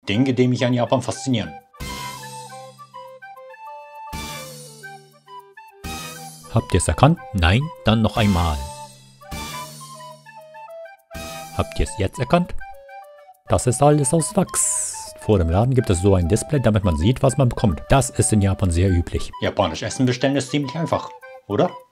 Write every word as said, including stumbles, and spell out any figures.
Dinge, die mich an Japan faszinieren. Habt ihr es erkannt? Nein? Dann noch einmal. Habt ihr es jetzt erkannt? Das ist alles aus Wachs. Vor dem Laden gibt es so ein Display, damit man sieht, was man bekommt. Das ist in Japan sehr üblich. Japanisch Essen bestellen ist ziemlich einfach, oder?